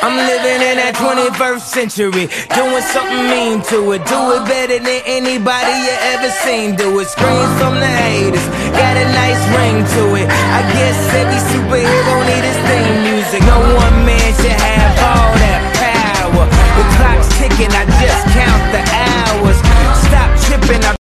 I'm living in that 21st century, doing something mean to it. Do it better than anybody you ever seen. Do it, screams from the haters, got a nice ring to it. I guess every superhero